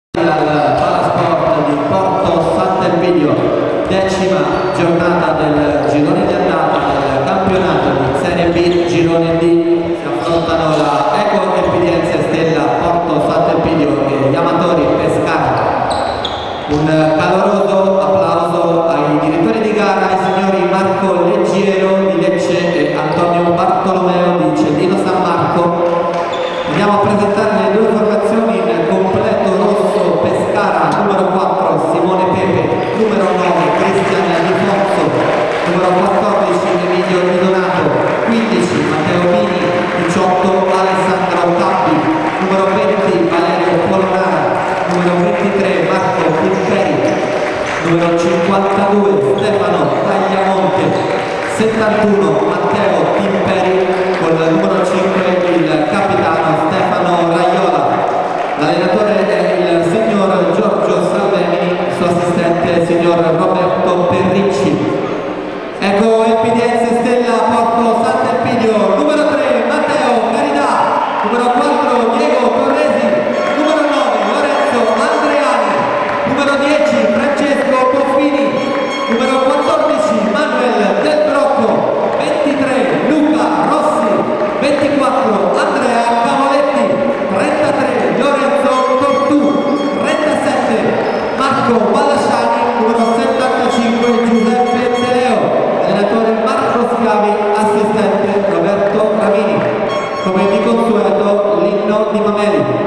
Al Palasport di Porto Sant'Elpidio, 10ª giornata del girone di andata del campionato di Serie B girone D. Si affrontano la Eco Elpidiense Stella Porto Sant'Elpidio e gli amatori Pescara. Un caloroso applauso ai direttori di gara, ai signori Marco Leggiero di Lecce e Antonio Bartolomeo di Cellino San Marco. Andiamo a presentare le due formazioni in completo rosso. Pescara numero 4 Simone Pepe, numero 9 Cristian Di Fonso, numero 14 Emilio Di Donato, 15 Matteo Mini, 18 Alessandro Tappi, numero 20 Valerio Polonara, numero 23 Marco Pimperi, numero 52 Stefano Tagliamonte, 71 Matteo Pimperi, con il numero 5 il capitano Stefano Raiola. L'allenatore è il signor Giorgio Salvemini, il suo assistente è il signor Roberto Perricci. Ecco Elpidiense Stella Porto Sant'Elpidio, numero 3 Matteo Carità, numero 4 Diego Torresi, numero 9 Lorenzo Andreani, numero 10 Francesco Boffini, numero 14 Manuel Del Brocco, 23 Luca Rossi, 24 Andrea Cavoletti, 33 Lorenzo Tortù, 37 Marco Ballasciani, numero 75 Giuseppe Teleo, allenatore Marco Scavi, assistente Roberto Ramini. Come di consueto l'inno di Mameli.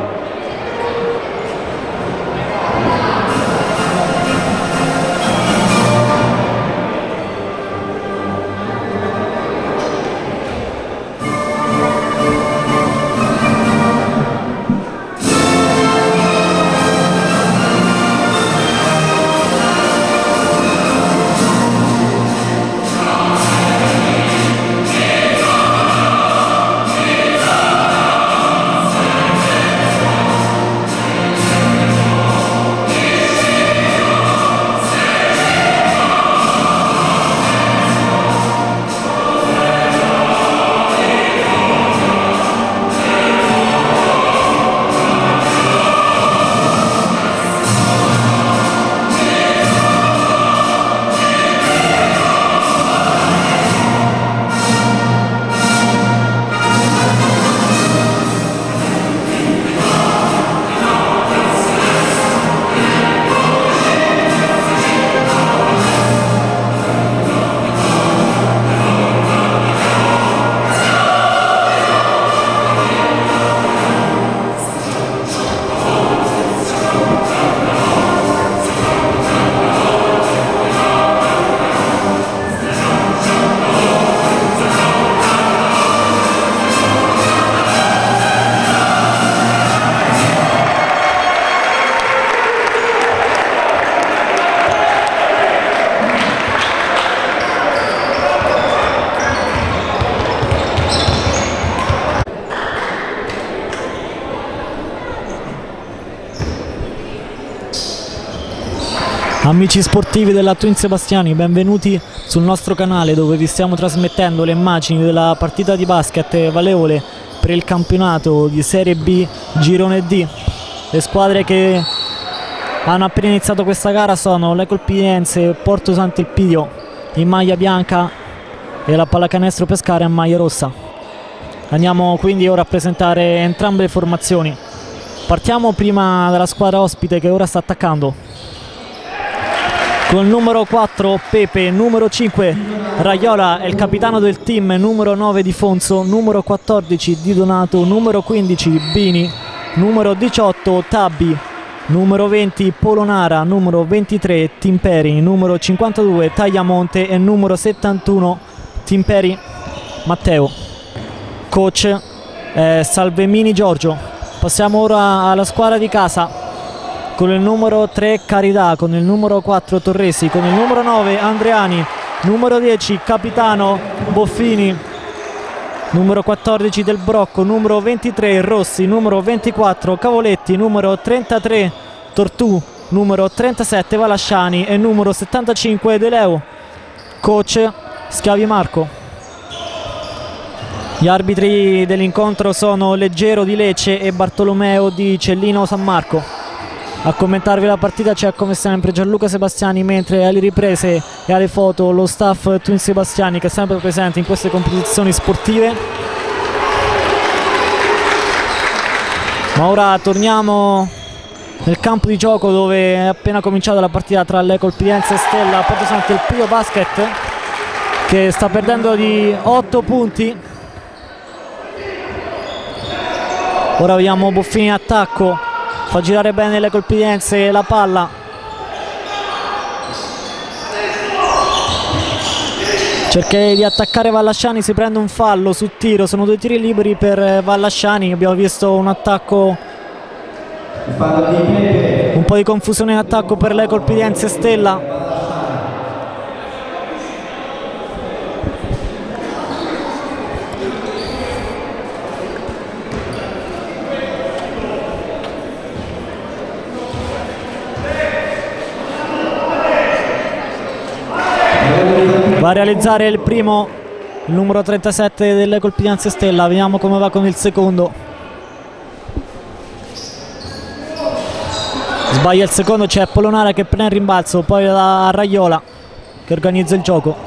Amici sportivi della Twin Sebastiani, benvenuti sul nostro canale dove vi stiamo trasmettendo le immagini della partita di basket valevole per il campionato di Serie B Girone D. Le squadre che hanno appena iniziato questa gara sono l'Eco Elpidiense Porto Sant'Elpidio in maglia bianca e la Pallacanestro Pescara in maglia rossa. Andiamo quindi ora a presentare entrambe le formazioni. Partiamo prima dalla squadra ospite che ora sta attaccando. Con il numero 4 Pepe, numero 5 Raiola è il capitano del team, numero 9 Di Fonso, numero 14 Di Donato, numero 15 Bini, numero 18 Tabbi, numero 20 Polonara, numero 23 Timperi, numero 52 Tagliamonte e numero 71 Timperi Matteo. Coach Salvemini Giorgio. Passiamo ora alla squadra di casa. Con il numero 3 Carità, con il numero 4 Torresi, con il numero 9 Andreani, numero 10 capitano Boffini, numero 14 Del Brocco, numero 23 Rossi, numero 24 Cavoletti, numero 33 Tortù, numero 37 Valasciani e numero 75 De Leo. Coach Scavi Marco. Gli arbitri dell'incontro sono Leggero di Lecce e Bartolomeo di Cellino San Marco. A commentarvi la partita c'è come sempre Gianluca Sebastiani, mentre alle riprese e alle foto lo staff Twin Sebastiani, che è sempre presente in queste competizioni sportive. Ma ora torniamo nel campo di gioco dove è appena cominciata la partita tra l'Ecol Pidenza e Stella. Porto Santo il Pio Basket che sta perdendo di 8 punti. Ora vediamo Boffini in attacco, fa girare bene le colpidenze la palla. Cerca di attaccare Vallasciani, si prende un fallo su tiro, sono 2 tiri liberi per Vallasciani. Abbiamo visto un attacco, un po' di confusione in attacco per le colpidenze Stella. Va a realizzare il primo, il numero 37 delle colpidenze Stella. Vediamo come va con il secondo. Sbaglia il secondo, c'è Polonara che prende il rimbalzo, poi da Raiola che organizza il gioco.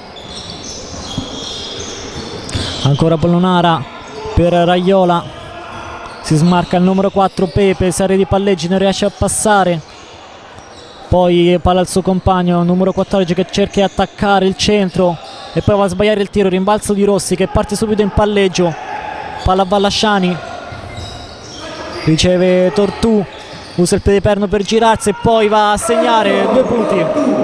Ancora Polonara per Raiola, si smarca il numero 4 Pepe, serie di palleggi, non riesce a passare. Poi palla al suo compagno, numero 14, che cerca di attaccare il centro e poi va a sbagliare il tiro. Rimbalzo di Rossi che parte subito in palleggio. Palla a Vallasciani, riceve Tortù, usa il piede perno per girarsi e poi va a segnare 2 punti.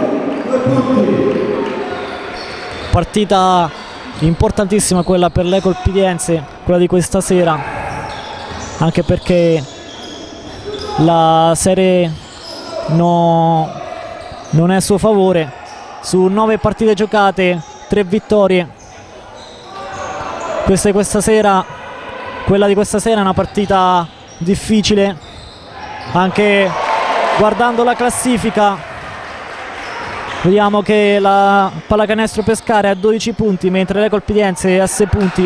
Partita importantissima quella per le colpidenze, quella di questa sera, anche perché la serie non è a suo favore. Su 9 partite giocate, 3 vittorie. Questa sera, quella di questa sera è una partita difficile, anche guardando la classifica. Vediamo che la Pallacanestro Pescara è a 12 punti, mentre le colpidenze è a 6 punti.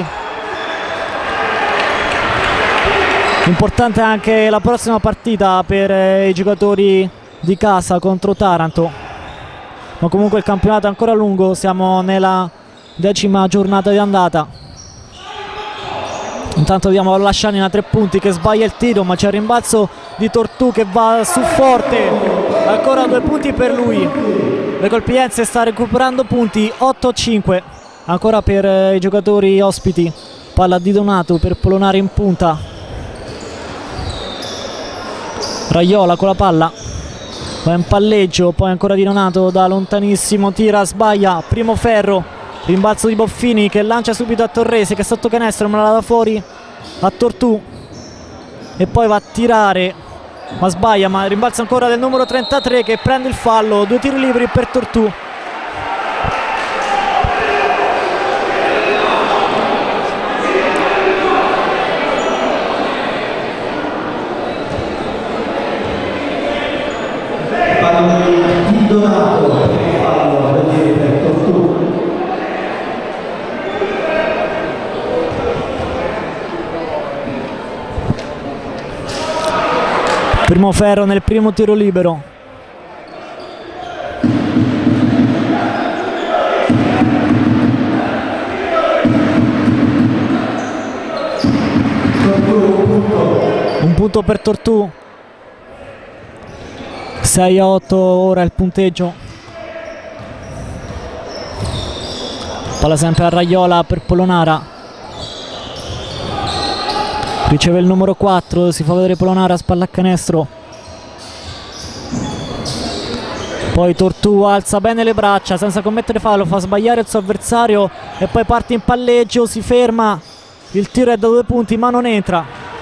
Importante anche la prossima partita per i giocatori di casa contro Taranto, ma comunque il campionato è ancora lungo, siamo nella 10ª giornata di andata. Intanto vediamo Vallasciani a 3 punti che sbaglia il tiro, ma c'è il rimbalzo di Tortù che va su forte, ancora 2 punti per lui. Le colpidenze sta recuperando punti, 8-5 ancora per i giocatori ospiti. Palla di Donato per Polonara in punta. Raiola con la palla, va in palleggio, poi ancora di Donato da lontanissimo, tira, sbaglia, primo ferro, rimbalzo di Boffini che lancia subito a Torresi che sotto canestro ma la dà fuori a Tortù e poi va a tirare ma sbaglia, ma rimbalzo ancora del numero 33 che prende il fallo, 2 tiri liberi per Tortù. Primo ferro nel primo tiro libero. Un punto per Tortù. 6-8 ora il punteggio. Palla sempre a Raiola per Polonara. Riceve il numero 4, si fa vedere Polonara, spalla a canestro. Poi Tortù alza bene le braccia senza commettere fallo, fa sbagliare il suo avversario e poi parte in palleggio, si ferma. Il tiro è da 2 punti ma non entra.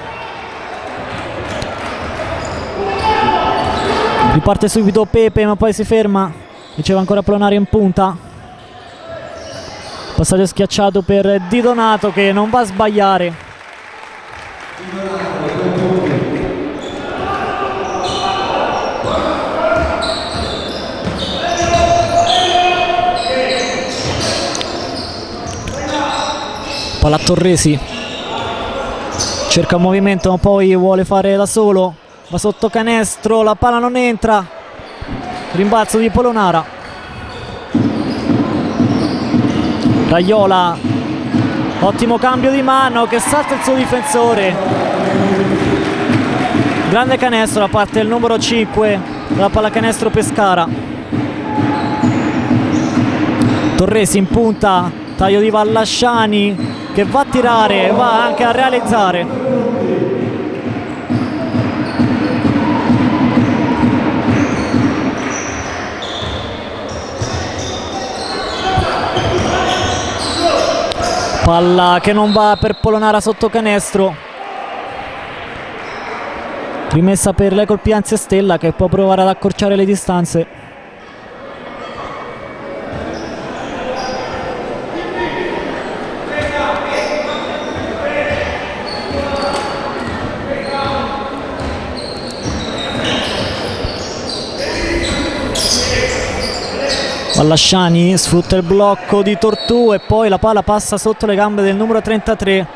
Riparte subito Pepe ma poi si ferma. Riceve ancora Polonara in punta. Passaggio schiacciato per Di Donato che non va a sbagliare. Palla a Torresi, cerca un movimento ma poi vuole fare da solo, va sotto canestro, la palla non entra, rimbalzo di Polonara. Raiola, ottimo cambio di mano che salta il suo difensore, grande canestro da parte del numero 5 della pallacanestro Pescara. Torresi in punta, taglio di Vallasciani che va a tirare, va anche a realizzare. Palla che non va per Polonara sotto canestro, rimessa per l'Ecol Pienza Stella che può provare ad accorciare le distanze. Vallasciani sfrutta il blocco di Tortù e poi la palla passa sotto le gambe del numero 33.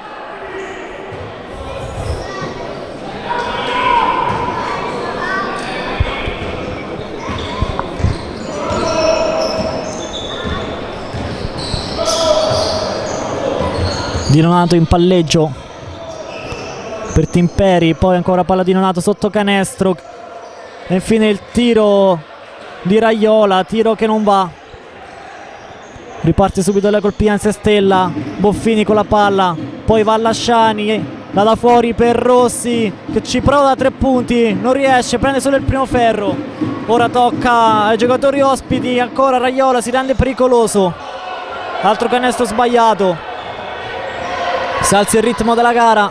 Di Donato in palleggio per Timperi, poi ancora palla di Donato sotto canestro e infine il tiro di Raiola, tiro che non va. Riparte subito la colpianza Stella, Boffini con la palla, poi Vallasciani, la da fuori per Rossi che ci prova da 3 punti, non riesce, prende solo il primo ferro. Ora tocca ai giocatori ospiti, ancora Raiola, si rende pericoloso, altro canestro sbagliato, si alza il ritmo della gara.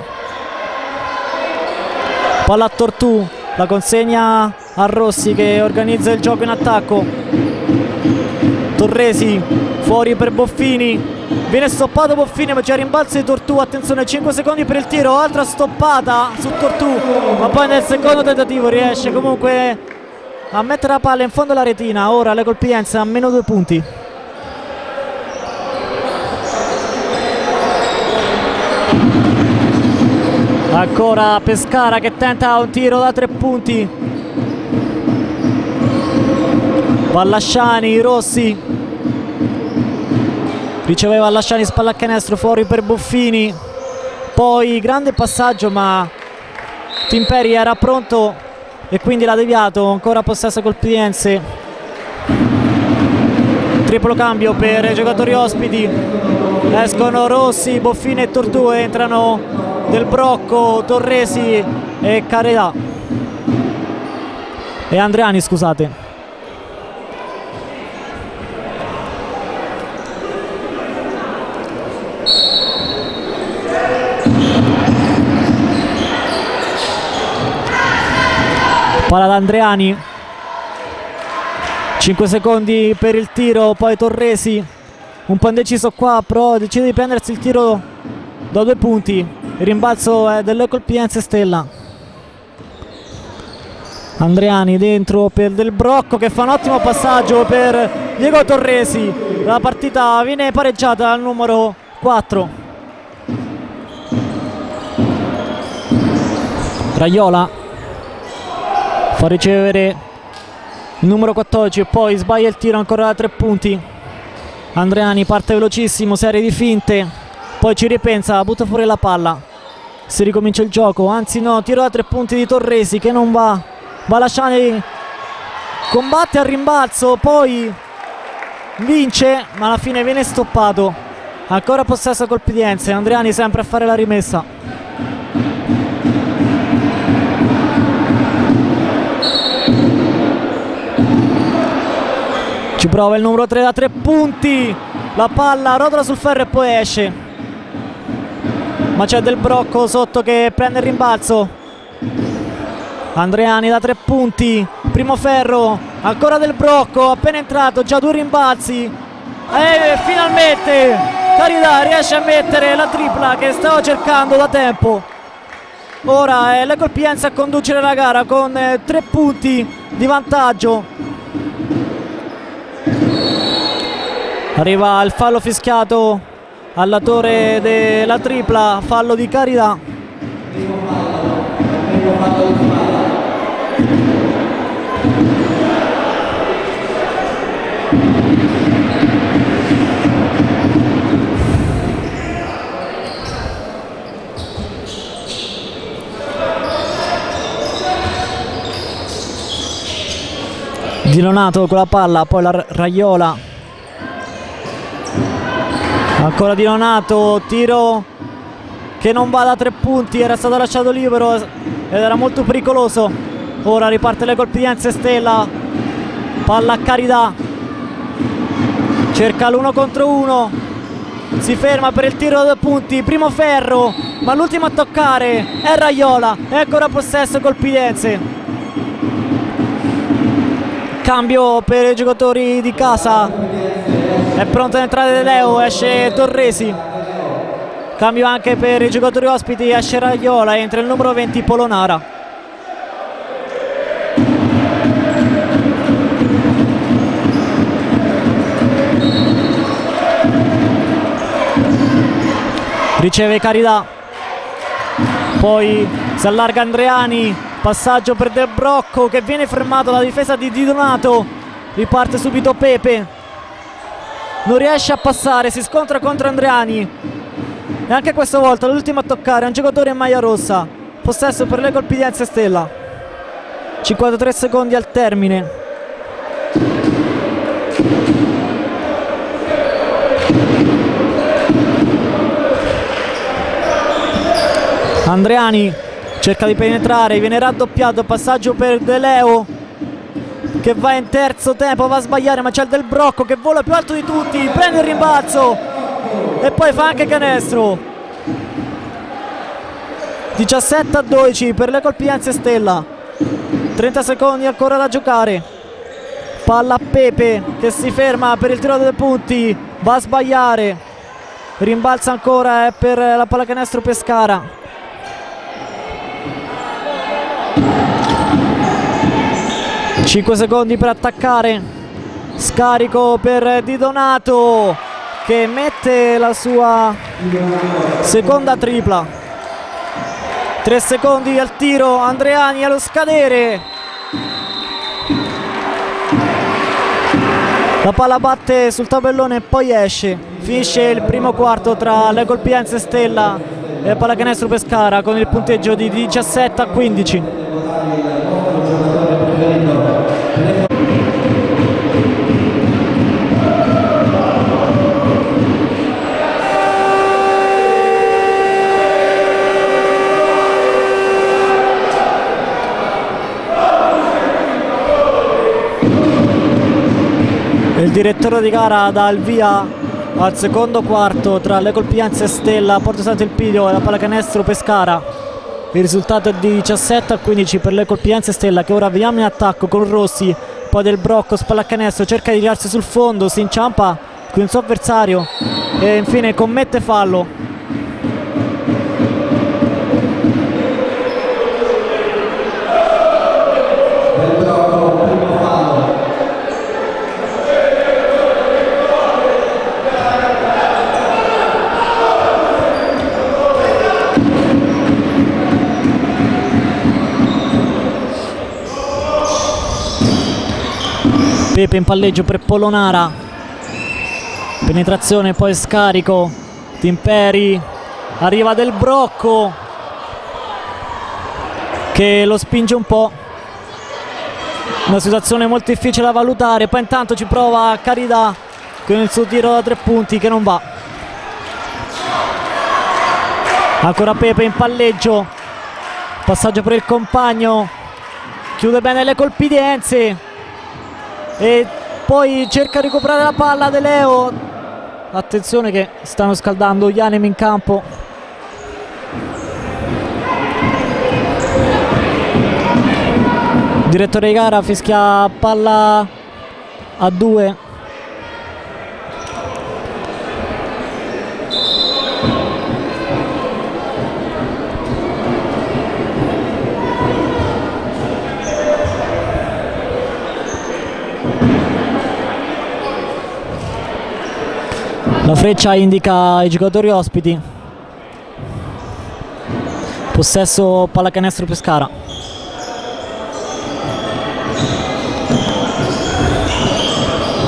Palla a Tortù, la consegna a Rossi che organizza il gioco in attacco. Torresi fuori per Boffini, viene stoppato Boffini ma c'è rimbalzo di Tortù, attenzione 5 secondi per il tiro, altra stoppata su Tortù ma poi nel secondo tentativo riesce comunque a mettere la palla in fondo alla retina. Ora le colpienze a meno 2 punti. Ancora Pescara che tenta un tiro da 3 punti. Vallasciani, Rossi riceveva Vallasciani, spalla a canestro, fuori per Boffini, poi grande passaggio ma Timperi era pronto e quindi l'ha deviato. Ancora possesso Colpiense, triplo cambio per i giocatori ospiti, escono Rossi, Boffini e Tortù, entrano Del Brocco, Torresi e Caredà e Andreani, scusate. Palla da Andreani, 5 secondi per il tiro, poi Torresi un po' indeciso qua, però decide di prendersi il tiro da 2 punti. Il rimbalzo è dell'Ecol Pienza Stella. Andreani dentro per Del Brocco che fa un ottimo passaggio per Diego Torresi. La partita viene pareggiata al numero 4. Raiola fa ricevere il numero 14 e poi sbaglia il tiro ancora da 3 punti. Andreani parte velocissimo, serie di finte, poi ci ripensa, butta fuori la palla, si ricomincia il gioco, anzi no, tiro da 3 punti di Torresi che non va. Vallasciani combatte al rimbalzo, poi vince ma alla fine viene stoppato. Ancora possesso Colpidense, Andreani sempre a fare la rimessa. Ci prova il numero 3 da 3 punti, la palla rotola sul ferro e poi esce, ma c'è Del Brocco sotto che prende il rimbalzo. Andreani da 3 punti, primo ferro, ancora Del Brocco, appena entrato, già 2 rimbalzi e finalmente Caridà riesce a mettere la tripla che stava cercando da tempo. Ora è l'Ecol Pienza a conducere la gara con 3 punti di vantaggio. Arriva il fallo fischiato all'autore della tripla, fallo di Caridà. Di Donato con la palla, poi la Raiola, ancora Di Donato, tiro che non va da 3 punti, era stato lasciato libero ed era molto pericoloso. Ora riparte le colpidenze Stella, palla a Carità, cerca l'1 contro 1, si ferma per il tiro da 2 punti, primo ferro, ma l'ultimo a toccare è Raiola, e ancora possesso colpidenze. Cambio per i giocatori di casa, è pronto ad entrare De Leo, esce Torresi. Cambio anche per i giocatori ospiti, esce Raiola, entra il numero 20 Polonara. Riceve Carità, poi si allarga Andreani, passaggio per Del Brocco che viene fermato dalla difesa di Di Donato, riparte subito Pepe, non riesce a passare, si scontra contro Andreani e anche questa volta l'ultimo a toccare è un giocatore in maglia rossa. Possesso per le colpidenze Stella, 53 secondi al termine. Andreani cerca di penetrare, viene raddoppiato, passaggio per De Leo che va in terzo tempo, va a sbagliare, ma c'è il Del Brocco che vola più alto di tutti, prende il rimbalzo e poi fa anche canestro. 17-12 per le colpidenze Stella, 30 secondi ancora da giocare. Palla a Pepe che si ferma per il tiro da 2 punti, va a sbagliare, rimbalza ancora per la pallacanestro Pescara. Cinque secondi per attaccare, scarico per Di Donato che mette la sua seconda tripla. 3 secondi al tiro, Andreani allo scadere, la palla batte sul tabellone e poi esce. Finisce il primo quarto tra le colpidenze Stella e pallacanestro Pescara con il punteggio di 17-15. Il direttore di gara dà il via al secondo quarto tra le colpidenze Stella, Porto Sant'Elpidio e la pallacanestro Pescara. Il risultato è di 17-15 per le colpidenze Stella, che ora vediamo in attacco con Rossi, poi Del Brocco, spallacanestro, cerca di tirarsi sul fondo, si inciampa con il suo avversario e infine commette fallo. Pepe in palleggio per Polonara, penetrazione poi scarico, Timperi, arriva Del Brocco che lo spinge un po', una situazione molto difficile da valutare, poi intanto ci prova Carità con il suo tiro da 3 punti che non va. Ancora Pepe in palleggio, passaggio per il compagno, chiude bene le colpidenze e poi cerca di recuperare la palla De Leo. Attenzione che stanno scaldando gli animi in campo. Direttore di gara fischia palla a 2. La freccia indica i giocatori ospiti. Possesso pallacanestro Pescara.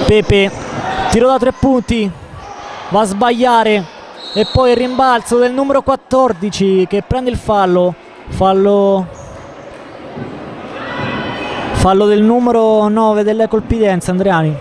Pepe, tiro da 3 punti, va a sbagliare e poi il rimbalzo del numero 14 che prende il fallo del numero 9 delle Colpidense, Andreani.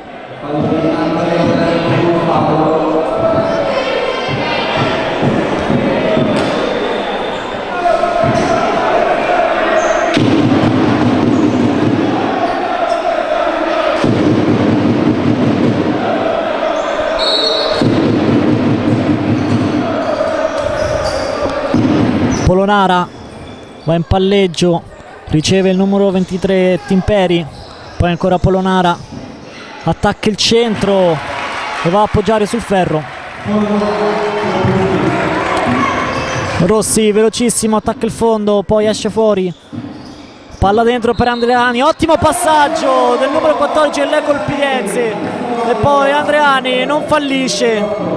Polonara va in palleggio, riceve il numero 23 Timperi, poi ancora Polonara, attacca il centro e va a appoggiare sul ferro. Rossi velocissimo, attacca il fondo, poi esce fuori, palla dentro per Andreani, ottimo passaggio del numero 14 delle Colpidense e poi Andreani non fallisce.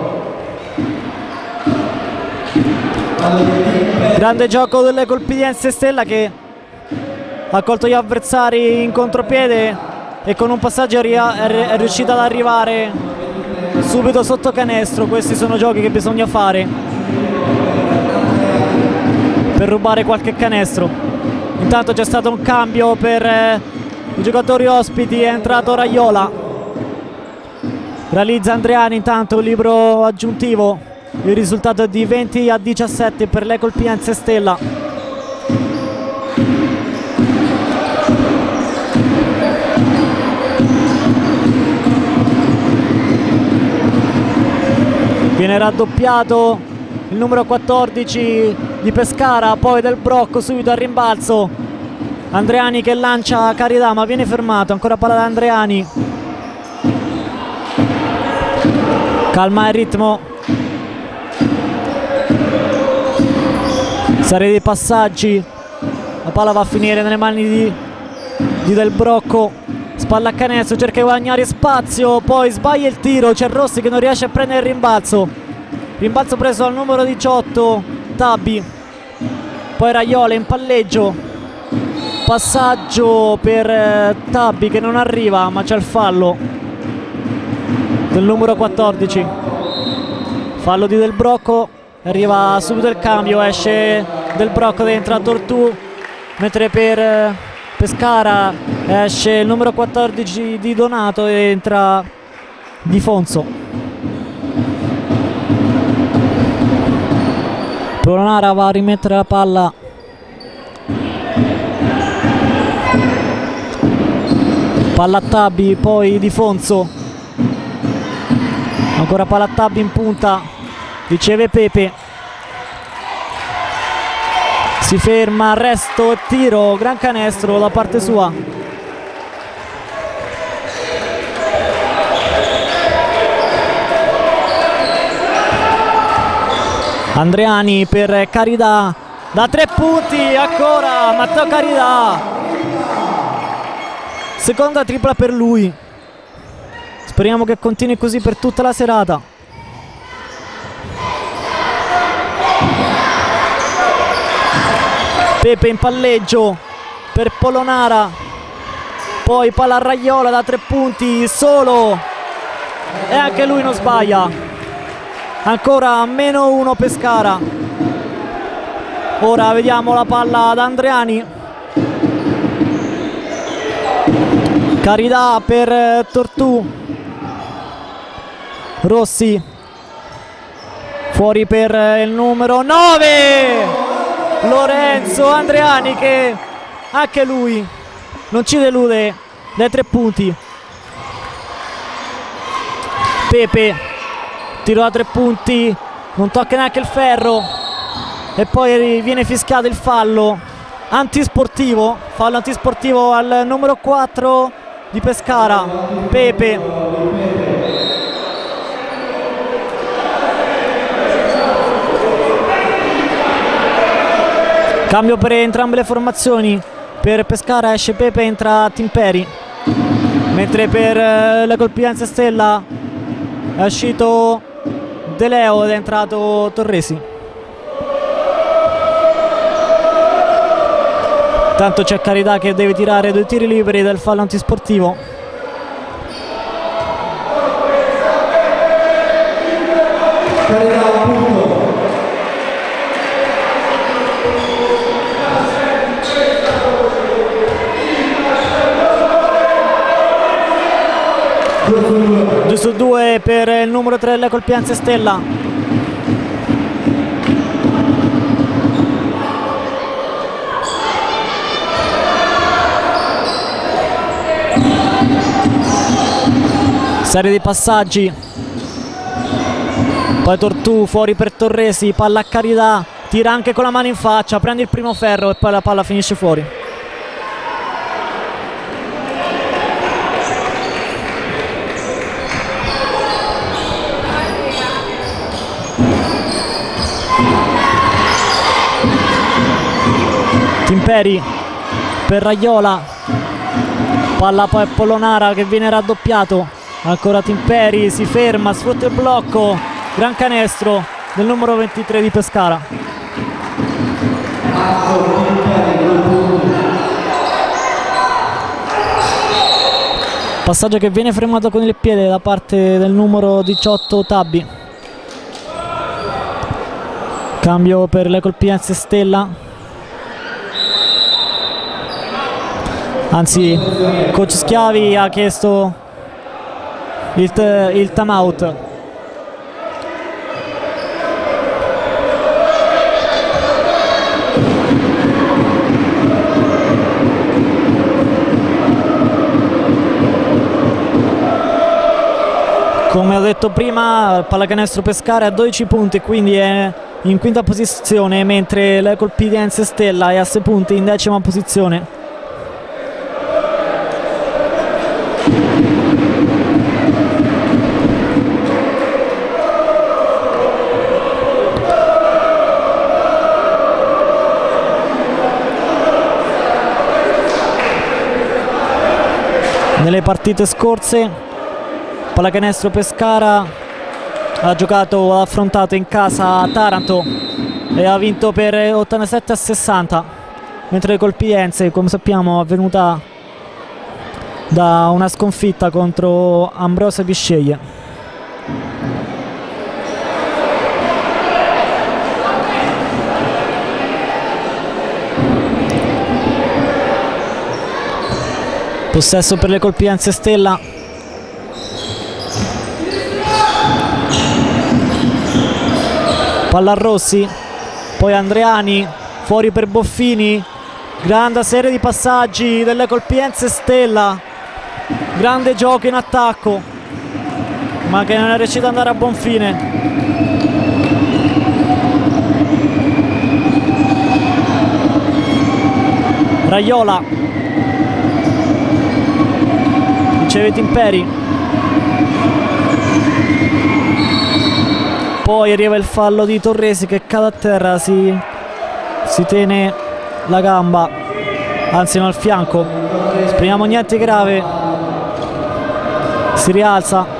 Grande gioco delle Colpidense Stella che ha colto gli avversari in contropiede e con un passaggio è riuscita ad arrivare subito sotto canestro. Questi sono giochi che bisogna fare per rubare qualche canestro. Intanto c'è stato un cambio per i giocatori ospiti, è entrato Raiola, realizza Andreani intanto un libero aggiuntivo. Il risultato è di 20-17 per le Colpidense Stella. Viene raddoppiato il numero 14 di Pescara, poi Del Brocco subito al rimbalzo. Andreani che lancia Carità ma viene fermato, ancora palla da Andreani. Calma il ritmo. Serie di passaggi, la palla va a finire nelle mani di Del Brocco, spalla a canestro, cerca di guadagnare spazio, poi sbaglia il tiro, c'è Rossi che non riesce a prendere il rimbalzo preso dal numero 18 Tabi, poi Raiola in palleggio, passaggio per Tabi che non arriva ma c'è il fallo del numero 14, fallo di Del Brocco. Arriva subito il cambio, esce Del Brocco, entra Tortù, mentre per Pescara esce il numero 14 di Donato e entra Di Fonso. Polonara va a rimettere la palla, palla a Tabi, poi Di Fonso, ancora palla a Tabi in punta, riceve Pepe, si ferma, arresto e tiro, gran canestro da parte sua. Andreani per Carità, da 3 punti ancora Matteo Carità, seconda tripla per lui, speriamo che continui così per tutta la serata. Pepe in palleggio per Polonara, poi palla a Raiola da 3 punti solo e anche lui non sbaglia, ancora -1 Pescara. Ora vediamo la palla da Andreani, Carità per Tortù, Rossi fuori per il numero 9 Lorenzo Andreani che anche lui non ci delude dai 3 punti. Pepe, tiro da 3 punti, non tocca neanche il ferro e poi viene fischiato il fallo antisportivo, fallo antisportivo al numero 4 di Pescara, Pepe. Cambio per entrambe le formazioni, per Pescara esce Pepe, entra Timperi, mentre per la Colpidense Stella è uscito De Leo ed è entrato Torresi. Tanto c'è Carità che deve tirare 2 tiri liberi del fallo antisportivo. Parità a un punto. Due su due per il numero 3 della Colpianze Stella. Serie di passaggi, poi Tortù fuori per Torresi, palla a Carità, tira anche con la mano in faccia, prende il primo ferro e poi la palla finisce fuori. Timperi per Raiola, palla poi a Polonara che viene raddoppiato. Ancora Timperi, si ferma, sfrutta il blocco, gran canestro del numero 23 di Pescara. Passaggio che viene fermato con il piede da parte del numero 18 Tabbi. Cambio per le Colpianze Stella. Anzi, coach Schiavi ha chiesto il time out. Come ho detto prima, pallacanestro Pescara a 12 punti, quindi è in quinta posizione, mentre la Colpianze Stella è a 6 punti in 10ª posizione. Nelle partite scorse pallacanestro Pescara ha affrontato in casa Taranto e ha vinto per 87-60, mentre le Colpiense, come sappiamo, è venuta da una sconfitta contro Ambrosio Bisceglie. Possesso per le Colpianze Stella. Palla a Rossi, poi Andreani, fuori per Boffini. Grande serie di passaggi delle Colpianze Stella. Grande gioco in attacco, ma che non è riuscito ad andare a buon fine. Raiola. Riceve Timperi, poi arriva il fallo di Torresi che cade a terra, si tiene la gamba, anzi no, al fianco. Speriamo niente grave, si rialza.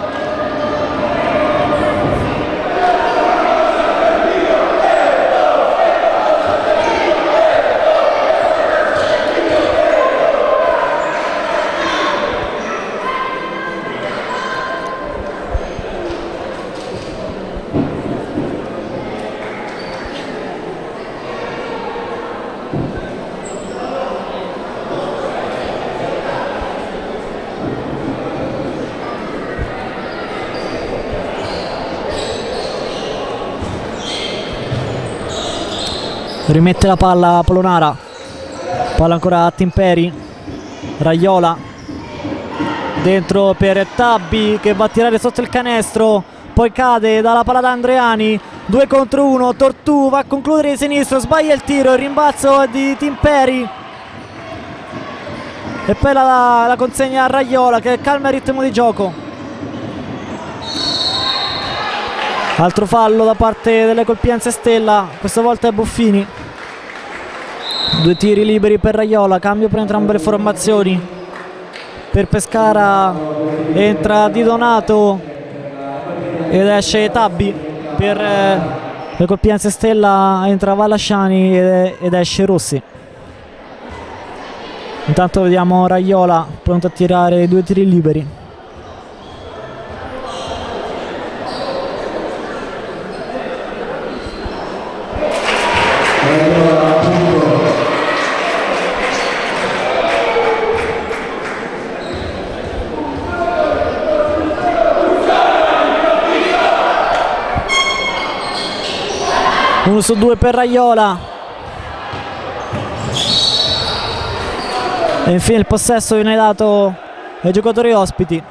Rimette la palla a Polonara, palla ancora a Timperi, Raiola dentro per Tabbi che va a tirare sotto il canestro, poi cade dalla palla da Andreani, 2 contro 1, Tortù va a concludere di sinistro, sbaglia il tiro, il rimbalzo di Timperi e poi la consegna a Raiola che calma il ritmo di gioco. Altro fallo da parte delle Colpianze Stella, questa volta è Boffini. 2 tiri liberi per Raiola, cambio per entrambe le formazioni. Per Pescara entra Di Donato ed esce Tabbi. Per le Colpianze Stella entra Vallasciani ed esce Rossi. Intanto vediamo Raiola pronto a tirare 2 tiri liberi. 1-2 per Raiola. E infine il possesso viene dato ai giocatori ospiti.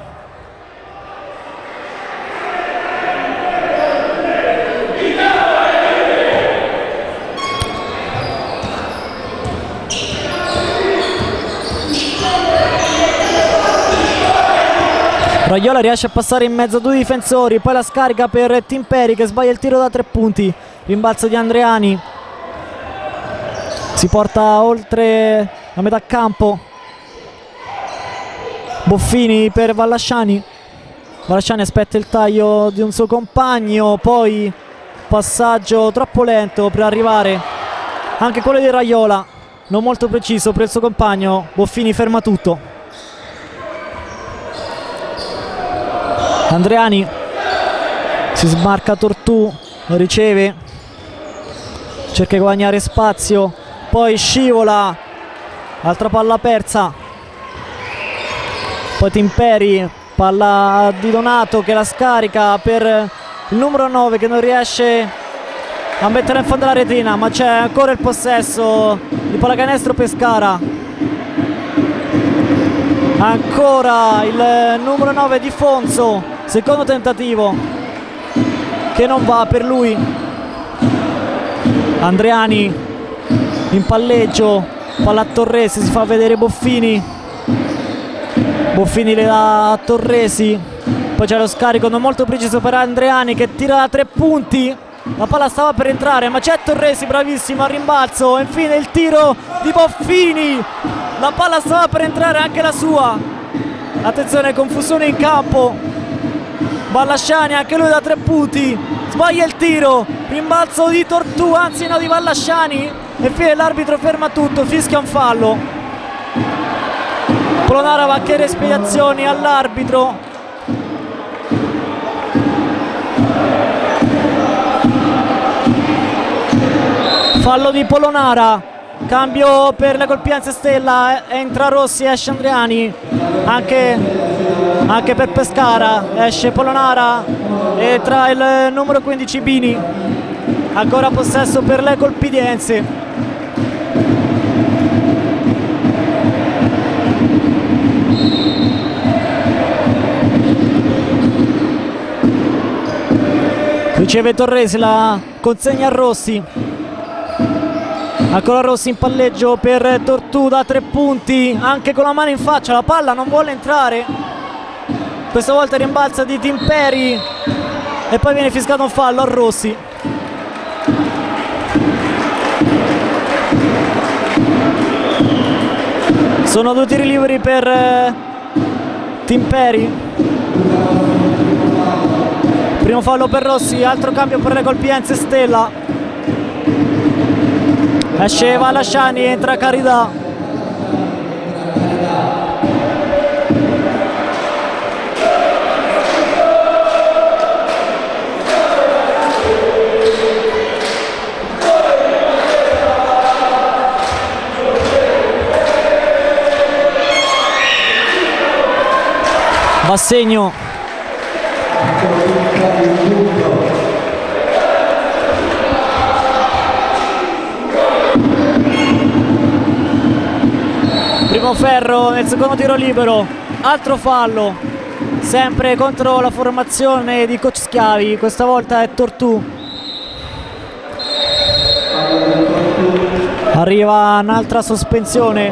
Raiola riesce a passare in mezzo a due difensori, poi la scarica per Timperi che sbaglia il tiro da 3 punti. Rimbalzo di Andreani, si porta oltre la metà campo. Boffini per Vallasciani. Vallasciani aspetta il taglio di un suo compagno, poi passaggio troppo lento per arrivare. Anche quello di Raiola non molto preciso per il suo compagno. Boffini ferma tutto. Andreani si smarca Tortù, lo riceve, cerca di guadagnare spazio, poi scivola, altra palla persa, poi Timperi, palla di Donato che la scarica per il numero 9 che non riesce a mettere in fondo la retina, ma c'è ancora il possesso di pallacanestro Pescara. Ancora il numero 9 di Fonso, secondo tentativo che non va per lui. Andreani in palleggio, palla a Torresi, si fa vedere Boffini. Boffini le dà a Torresi, poi c'è lo scarico non molto preciso per Andreani che tira da 3 punti. La palla stava per entrare, ma c'è Torresi bravissimo al rimbalzo. E infine il tiro di Boffini, la palla stava per entrare anche la sua. Attenzione, confusione in campo. Vallasciani anche lui da 3 punti, sbaglia il tiro, rimbalzo di Tortù, anzi no, di Vallasciani. E infine l'arbitro ferma tutto, fischia un fallo. Polonara va a chiedere spiegazioni all'arbitro. Fallo di Polonara, cambio per le colpienze Stella, entra Rossi, esce Andreani, anche per Pescara, esce Polonara e tra il numero 15 Bini. Ancora possesso per le colpidienze. Riceve Torresi, la consegna a Rossi. Ancora Rossi in palleggio per Tortù da 3 punti, anche con la mano in faccia, la palla non vuole entrare. Questa volta rimbalza di Timperi e poi viene fiscato un fallo a Rossi. Sono 2 tiri liberi per Timperi. Primo fallo per Rossi, altro cambio per le colpienze Stella. Esce Vallasciani, entra Carità. Va a segno. Primo ferro nel secondo tiro libero, altro fallo, sempre contro la formazione di coach Schiavi, questa volta è Tortù. Arriva un'altra sospensione.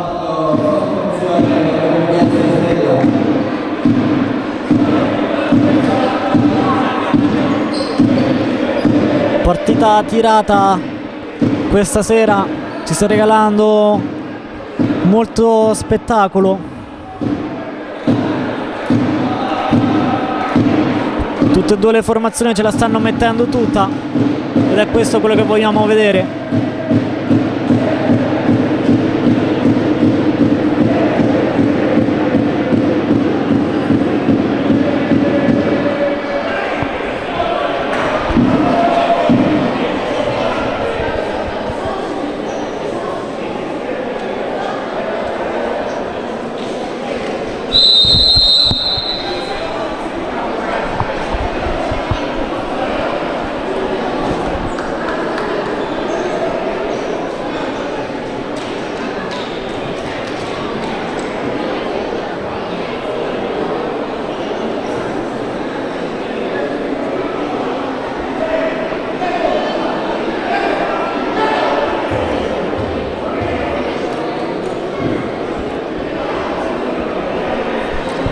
Partita tirata questa sera, ci sta regalando molto spettacolo. Tutte e due le formazioni ce la stanno mettendo tutta ed è questo quello che vogliamo vedere.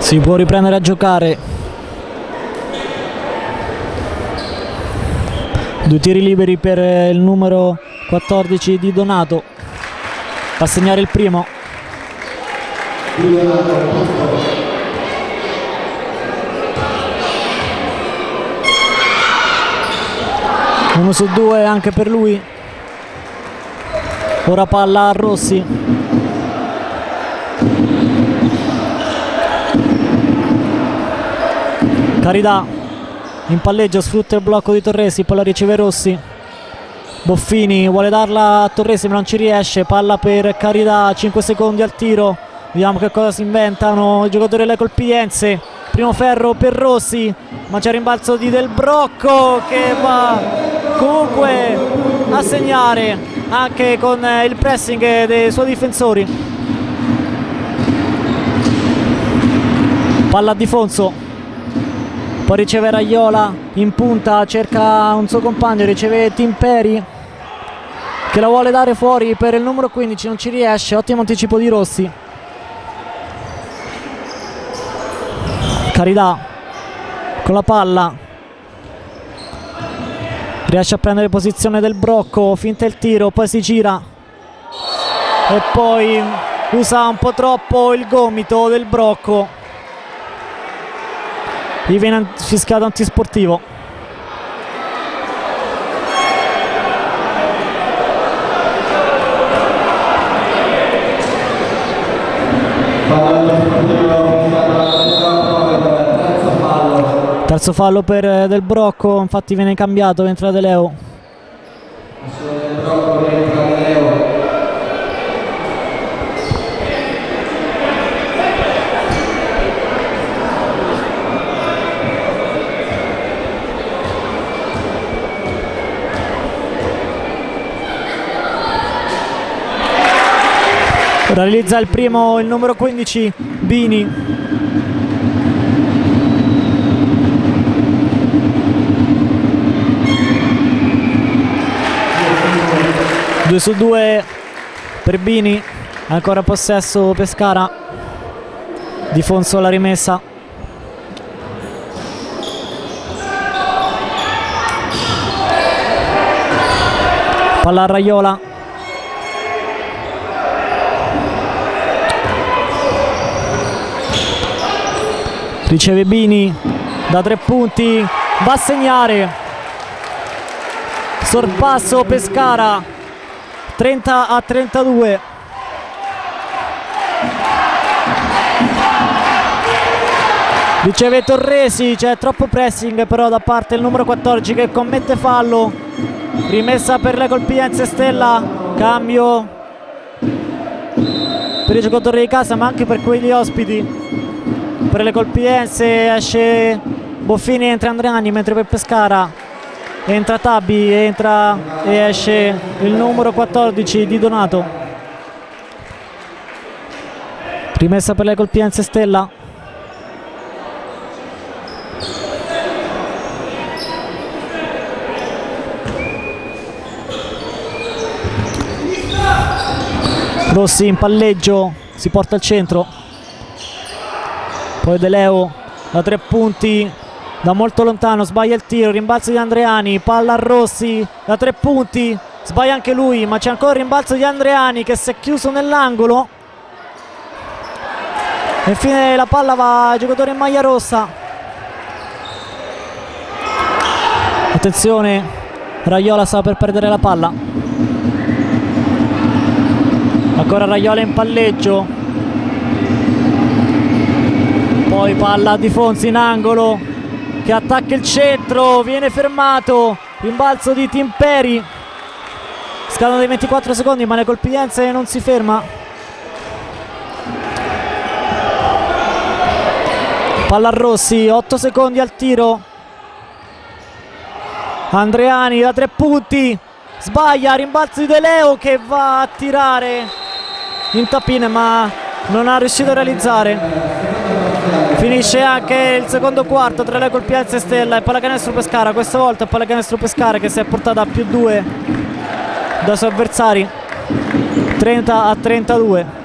Si può riprendere a giocare. 2 tiri liberi per il numero 14 di Donato. Va a segnare il primo. 1 su 2 anche per lui. Ora palla a Rossi. Carità in palleggio, sfrutta il blocco di Torresi, poi la riceve Rossi. Boffini vuole darla a Torresi ma non ci riesce, palla per Carità, 5 secondi al tiro, vediamo che cosa si inventano i giocatori delle Colpidense. Primo ferro per Rossi, ma c'è rimbalzo di Del Brocco che va comunque a segnare anche con il pressing dei suoi difensori. Palla a Di Fonso, poi riceve Raiola in punta, cerca un suo compagno, riceve Timperi che la vuole dare fuori per il numero 15, non ci riesce. Ottimo anticipo di Rossi. Carità con la palla, riesce a prendere posizione Del Brocco, finta il tiro, poi si gira e poi usa un po' troppo il gomito Del Brocco, gli viene fischiato antisportivo. Terzo fallo per Del Brocco, infatti viene cambiato, entra De Leo. Realizza il primo il numero 15 Bini. 2 su 2 per Bini, ancora possesso Pescara. Di Fonso la rimessa. Palla a Raiola. Riceve Bini da 3 punti, va a segnare. Sorpasso Pescara. 30-32. Riceve Torresi, c'è troppo pressing però da parte del numero 14 che commette fallo. Rimessa per le Colpidense Stella, cambio per i giocatori di casa ma anche per quelli ospiti. Per le Colpidense esce Boffini, entra Andreani, mentre per Pescara entra Tabi, entra e esce il numero 14 di Donato. Rimessa per le Colpidense Stella. Rossi in palleggio, si porta al centro. Poi De Leo da 3 punti. Da molto lontano sbaglia il tiro, rimbalzo di Andreani, palla a Rossi da 3 punti, sbaglia anche lui ma c'è ancora il rimbalzo di Andreani che si è chiuso nell'angolo e infine la palla va ai giocatori in maglia rossa. Attenzione, Raiola sta per perdere la palla, ancora Raiola in palleggio, poi palla a Di Fonso in angolo che attacca il centro, viene fermato, rimbalzo di Timperi, scadono dei 24 secondi ma le Colpidense non si ferma. Palla a Rossi, 8 secondi al tiro. Andreani da 3 punti, sbaglia, rimbalzo di De Leo che va a tirare in tappine ma non ha riuscito a realizzare. Finisce anche il secondo quarto tra le Colpidense Stella e pallacanestro Pescara. Questa volta pallacanestro Pescara che si è portata a +2 dai suoi avversari, 30-32.